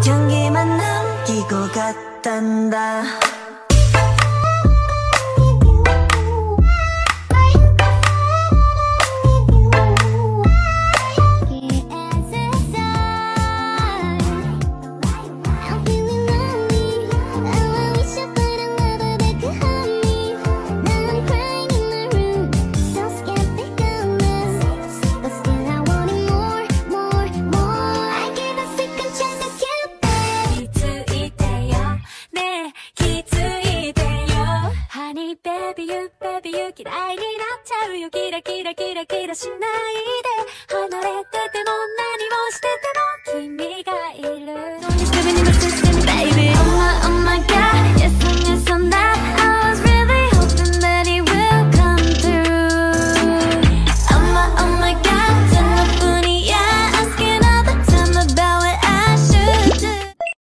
향기만 남기고 갔단다. Baby you 嫌いになっちゃうよキラキラキラキラしないで